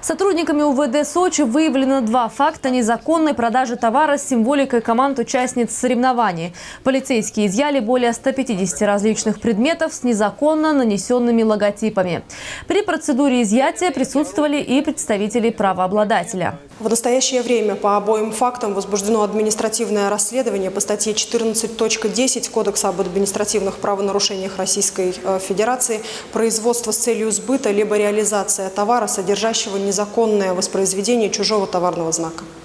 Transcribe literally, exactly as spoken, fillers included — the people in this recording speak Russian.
Сотрудниками УВД Сочи выявлено два факта незаконной продажи товара с символикой команд участниц соревнований. Полицейские изъяли более ста пятидесяти различных предметов с незаконно нанесенными логотипами. При процедуре изъятия присутствовали и представители правообладателя. В настоящее время по обоим фактам возбуждено административное расследование по статье четырнадцать точка десять Кодекса об административных правонарушениях Российской Федерации «Производство с целью сбыта либо реализация товара, содержащего незаконное воспроизведение чужого товарного знака».